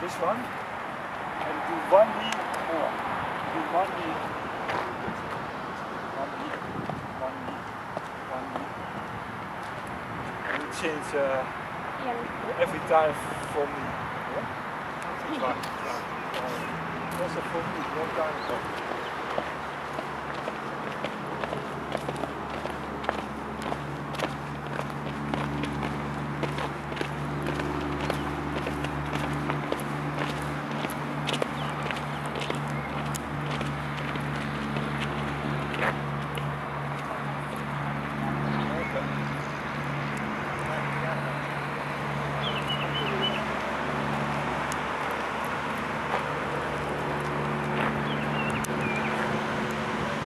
this one, and do one knee more. Do one knee, one knee, one knee, one knee. And you change every time for me. Yeah? Also for me, long time ago.